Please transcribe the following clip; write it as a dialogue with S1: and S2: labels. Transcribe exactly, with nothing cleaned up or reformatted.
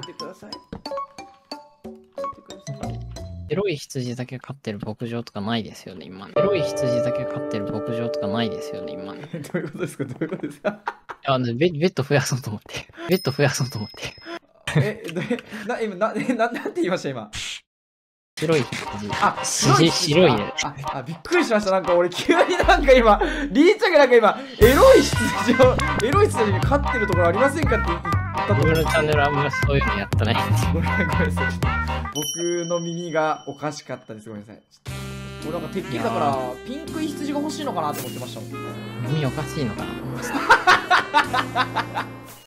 S1: てください。
S2: エロい羊だけ飼ってる牧場とかないですよね、今。エロい羊だけ飼ってる牧場とかないですよね、今。
S1: どういうことですか？どういうことですか？
S2: あのベ、ベッド増やそうと思って。ベッド増やそうと思って。
S1: え、でな、今、な、えな、なんて言いました今。
S2: 白い羊。
S1: あ、
S2: 白い白いね。
S1: あ、あ、びっくりしました。なんか俺急になんか今、リーチャがなんか今、エロい羊を、エロい羊に飼ってるところありませんかって言ったと
S2: 自
S1: 思う。
S2: 分のチャンネルあんまりそういうのやってないんですよ。
S1: ごめん、ごめんなさい。ちょっと僕の耳がおかしかったです。ごめんなさい。ちょっと俺なんかてっきりだから、ピンクい羊が欲しいのかなと思ってましたもん。
S2: 耳おかしいのかな。